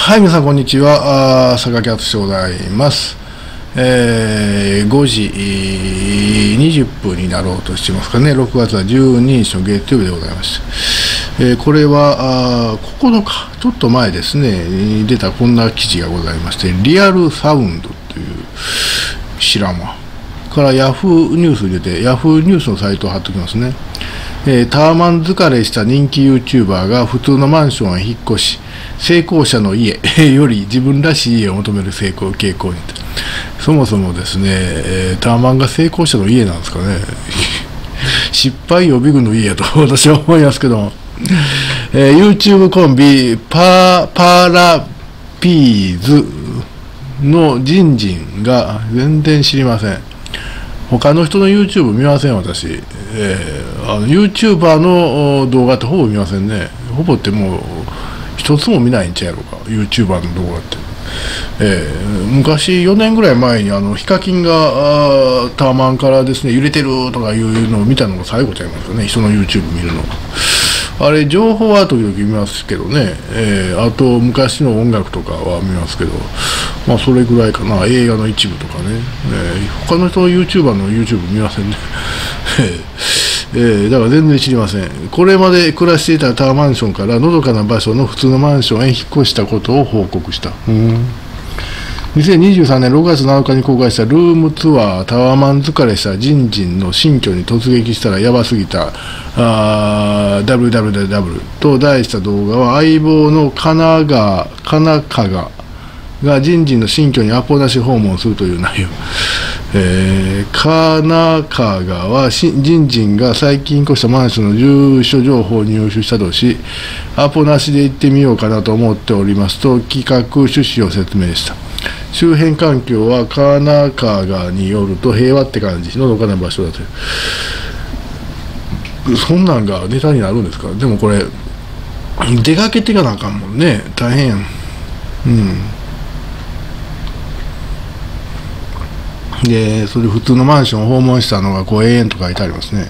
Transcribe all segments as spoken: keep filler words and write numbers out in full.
はい、皆さん、こんにちは。あ榊敦でございます。えー、ごじにじゅっぷんになろうとしてますかね。ろくがつはじゅうににちの月曜日でございまして、えー、これはあここのか、ちょっと前ですね、出たこんな記事がございまして、リアルサウンドという、知らんわ。からヤフーニュースに出て、ヤフーニュースのサイトを貼っておきますね。えー、タワマン疲れした人気 YouTuber が普通のマンションへ引っ越し、成功者の家より自分らしい家を求める成功傾向に。そもそもですね、えー、タワマンが成功者の家なんですかね。失敗予備軍の家やと私は思いますけども、えー、YouTube コンビパパラピーズのジンジンが全然知りません。他の人の YouTube 見ません、私。えー、あの YouTuber の動画ってほぼ見ませんね。ほぼってもう一つも見ないんちゃうやろか、YouTuber の動画って。えー、昔よねんぐらい前にあのヒカキンがタワマンからですね揺れてるとかいうのを見たのが最後ちゃいますよね、人の YouTube 見るの。あれ情報は時々見ますけどね、えー、あと昔の音楽とかは見ますけど、まあそれぐらいかな。映画の一部とかね、えー、他の人の YouTuber の YouTube 見ませんね。えー、だから全然知りません。これまで暮らしていたタワーマンションからのどかな場所の普通のマンションへ引っ越したことを報告した。うんにせんにじゅうさんねんろくがつなのかに公開したルームツアータワマン疲れしたジンジンの新居に突撃したらやばすぎたあ ダブリューダブリューダブリュー と題した動画は相棒のカナガカナカガがジンジンの新居にアポなし訪問するという内容。えー、カナカガはジンジンが最近越したマンションの住所情報を入手したとし、アポなしで行ってみようかなと思っておりますと企画趣旨を説明した。周辺環境はカナカガによると平和って感じ、のどかな場所だという。そんなんがネタになるんですか。でもこれ出かけていかなあかんもんね、大変やん。うんで、それ普通のマンションを訪問したのがこう永遠と書いてありますね。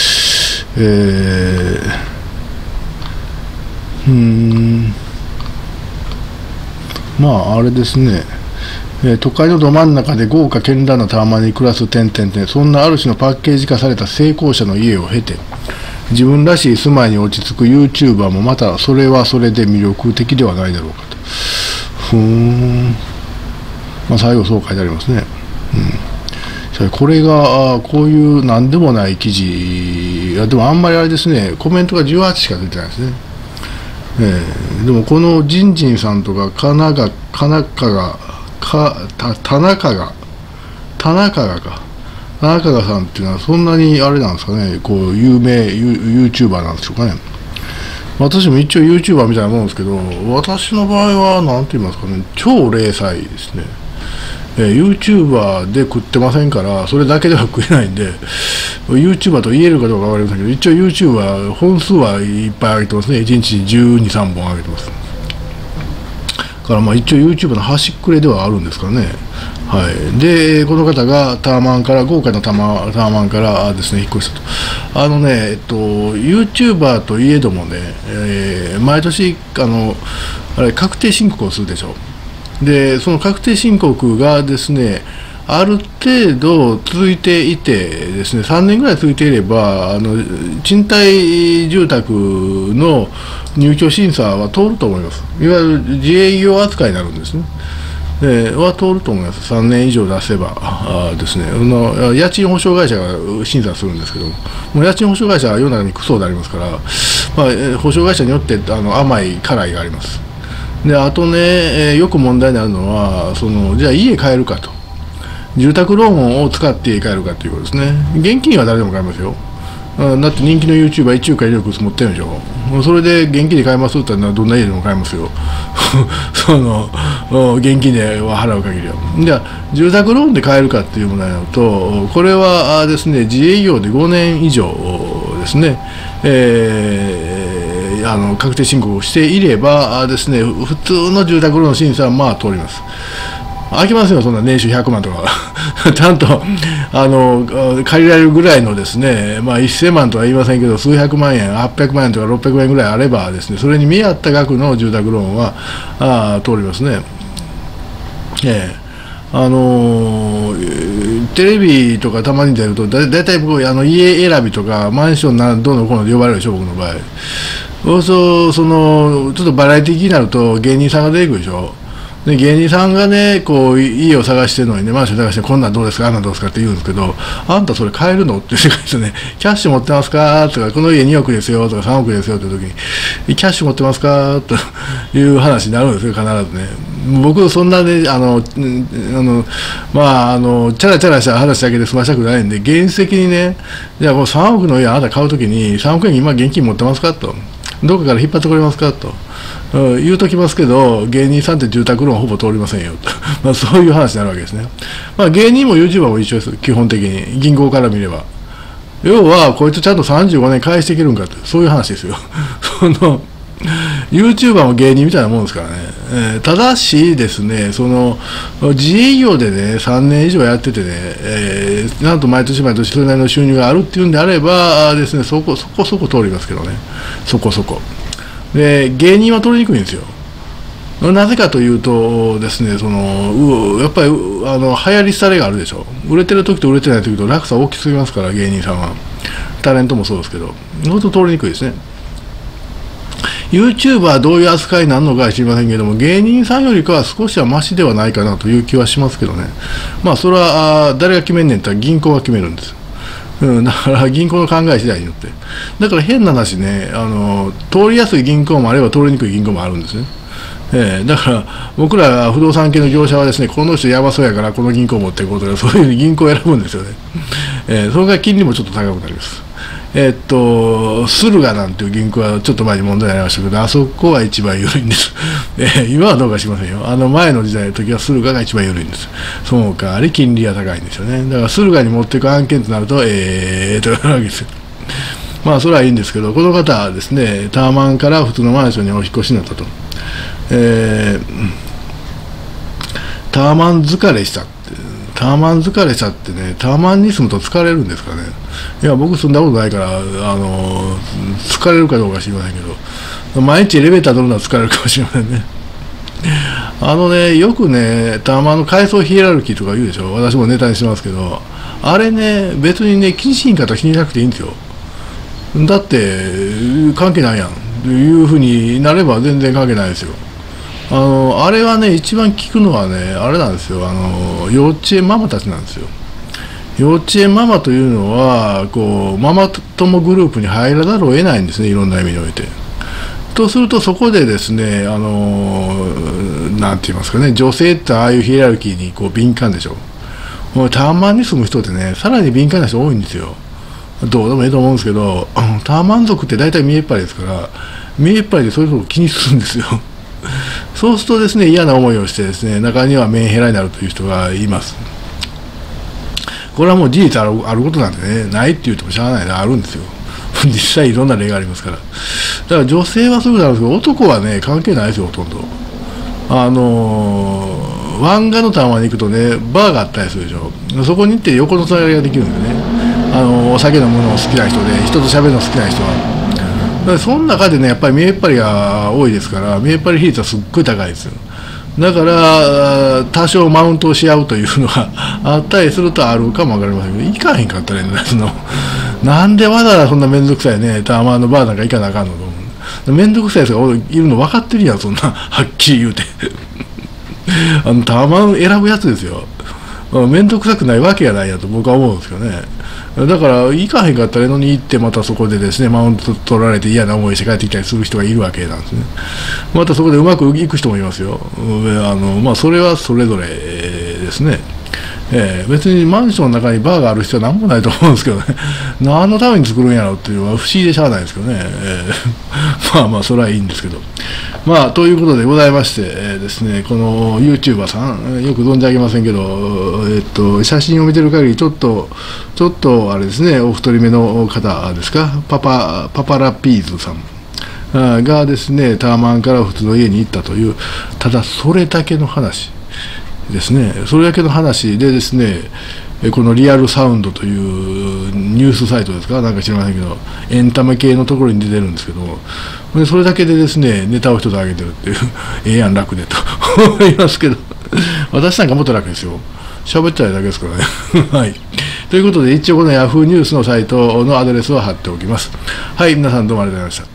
えー、うーんまああれですね、えー、都会のど真ん中で豪華絢爛なタワマンに暮らす点々点、そんなある種のパッケージ化された成功者の家を経て自分らしい住まいに落ち着く YouTuber もまたそれはそれで魅力的ではないだろうかと。ふーんまあ最後そう書いてありますね。うん、これがこういう何でもない記事、いやでもあんまりあれですね、コメントがじゅうはちしか出てないですね。えー、でもこのジンジンさんとかカナガカナカがかた田中が田中がか田中がさんっていうのはそんなにあれなんですかね、こう有名 YouTuber なんでしょうかね。私も一応 YouTuber みたいなもんですけど、私の場合は何て言いますかね、超零細ですね。えー、YouTuber で食ってませんから、それだけでは食えないんで、YouTuber と言えるかどうか分かりませんけど、一応 YouTuber 本数はいっぱい上げてますね。いちにちにじゅうに、さんぼん上げてます。だからまあ一応 YouTuber の端っくれではあるんですからね。はい、で、この方がタワマンから、豪華なタワタワマンからですね、引っ越したと。あのね、えっと、YouTuber といえどもね、えー、毎年、あの、あれ、確定申告をするでしょ。でその確定申告がですねある程度続いていてですねさんねんぐらい続いていればあの賃貸住宅の入居審査は通ると思います。いわゆる自営業扱いになるんですね。では通ると思います。さんねん以上出せばあですねの家賃保証会社が審査するんですけども、もう家賃保証会社は世の中にクソでありますから、まあ、保証会社によってあの甘い辛いがあります。であとね、えー、よく問題になるのはそのじゃあ家買えるかと、住宅ローンを使って家買えるかということですね。現金は誰でも買えますよ。だって人気の YouTuber 一応買い力持ってるんでしょ。それで現金で買えますって言ったらどんな家でも買えますよ。その現金では払う限りは。じゃあ住宅ローンで買えるかっていう問題になると、これはですね自営業でごねん以上ですね、えーあの確定申告をしていればですね、普通の住宅ローンの審査はまあ通ります。開きますよ、そんな年収ひゃくまんとかちゃんとあの借りられるぐらいのですね、まあ、せんまんとは言いませんけど、数百万円、はっぴゃくまんえんとかろっぴゃくまんえんぐらいあればですね、それに見合った額の住宅ローンはあ通りますね。ええあのー、テレビとかたまに出ると、だだいたい僕あの家選びとかマンションなどうのこうので呼ばれるでしょ、僕の場合。そうすると、そのちょっとバラエティーになると芸人さんが出てくるでしょ。で芸人さんがね、こう家を探してるのにね、マンション探して、こんなんどうですか、あんなんどうですかって言うんですけど、あんたそれ買えるのって言うんですよね、キャッシュ持ってますかとか、この家におくですよとか、さんおくですよって時に、キャッシュ持ってますかという話になるんですよ、必ずね。僕、そんなね、あの、あのまあ、あの、チャラチャラした話だけで済ましたくないんで、現実的にね、じゃあ、このさんおくの家、あなた買うときに、さんおくえん今、現金持ってますかと、どこから引っ張ってこれますかと。うん、言うときますけど、芸人さんって住宅ローンほぼ通りませんよとまあそういう話になるわけですね。まあ、芸人も ユーチューバー も一緒です、基本的に、銀行から見れば。要は、こいつちゃんとさんじゅうごねん返していけるんかと、そういう話ですよ。その ユーチューバー も芸人みたいなもんですからね。えー、ただしですね、その自営業でね、さんねん以上やっててね、えー、なんと毎年毎年それなりの収入があるっていうんであればですね、そこそこそこ通りますけどね、そこそこ。で芸人は取りにくいんですよ。なぜかというとですね、そのやっぱりあの流行り廃れがあるでしょ。売れてる時と売れてない時と落差大きすぎますから、芸人さんは。タレントもそうですけど、本当通りにくいですね。ユーチューバー はどういう扱いになるのか知りませんけども、芸人さんよりかは少しはマシではないかなという気はしますけどね。まあそれは誰が決めんねんって言ったら銀行が決めるんです。うん、だから銀行の考え次第によって、だから変な話ね、あの通りやすい銀行もあれば通りにくい銀行もあるんですね。えー、だから僕ら不動産系の業者はですね、この人やばそうやからこの銀行持っていこうとか、そういうふうに銀行を選ぶんですよね。えー、それから金利もちょっと高くなります。えー、っと駿河なんていう銀行はちょっと前に問題になりましたけど、あそこは一番緩いんです。えー、今はどうかしませんよ。あの前の時代の時は駿河が一番緩いんです。その代わり金利が高いんですよね。だから駿河に持っていく案件となると、えーとなるわけですよ。まあそれはいいんですけど、この方はですね、タワマンから普通のマンションにお引っ越しになったと。えー、タワマン疲れしたって、タワマン疲れしたってね、タワマンに住むと疲れるんですかね。いや、僕住んだことないから、あの疲れるかどうか知りませんけど、毎日エレベーター乗るのは疲れるかもしれませんね。あのね、よくね、タワマンの階層ヒエラルキーとか言うでしょ。私もネタにしてますけど、あれね、別にね、気にしんかったら気にしなくていいんですよ。だって関係ないやんというふうになれば全然関係ないですよ。あのあれはね、一番聞くのはね、あれなんですよ、あの幼稚園ママたちなんですよ。幼稚園ママというのはこうママ友グループに入らざるを得ないんですね、いろんな意味において。とすると、そこでですね、あのなんて言いますかね、女性ってああいうヒエラルキーにこう敏感でしょ。もうタワマンに住む人ってね、さらに敏感な人多いんですよ。どうでもいいと思うんですけど、タワマン族って大体見えっ張りですから、見えっ張りでそういうことを気にするんですよ。そうするとですね、嫌な思いをしてですね、中にはメンヘラになるという人がいます。これはもう事実ある、あることなんでね、ないって言ってもしゃあないで、あるんですよ。実際いろんな例がありますから。だから女性はそういうことなんですけど、男はね、関係ないですよ、ほとんど。あのー、湾岸のタワマンに行くとね、バーがあったりするでしょ。そこに行って横のつながりができるんですよね。あのお酒飲むの好きな人で、人と喋るの好きな人は。だからその中でね、やっぱり見えっ張りが多いですから、見えっ張り比率はすっごい高いですよ。だから多少マウントをし合うというのがあったりするとあるかもわかりませんけど、行かへんかったらね、そのなんでわざわざそんな面倒くさいね、タワマンのバーなんか行かなあかんのと思う。面倒くさい人がいるの分かってるやん、そんなはっきり言うてあのタワマン選ぶやつですよ。面倒くさくないわけがないやと僕は思うんですけどね。だから行かへんかったらのに行って、またそこでですねマウント取られて嫌な思いして帰ってきたりする人がいるわけなんですね。またそこでうまくいく人もいますよ。あのまあそれはそれぞれですね。えー、別にマンションの中にバーがある必要は何もないと思うんですけどね。何のために作るんやろうっていうのは不思議でしゃあないですけどね。えー、まあまあそれはいいんですけど。まあということでございまして、えー、ですね、この ユーチューバー さん、よく存じ上げませんけど、えっと写真を見てる限りちょっとちょっとあれですね、お太り目の方ですか、パパパパラピーズさんがですね、タワマンから普通の家に行ったという、ただそれだけの話ですね。それだけの話でですね、 えこのリアルサウンドというニュースサイトですか、なんか知りませんけど、エンタメ系のところに出てるんですけど、でそれだけでですね、ネタを一つ上げてるっていう、ええやん、楽でと思いますけど、私なんかもっと楽ですよ。喋ったらだけですからね。はい。ということで、一応このヤフーニュースのサイトのアドレスを貼っておきます。はい、皆さんどうもありがとうございました。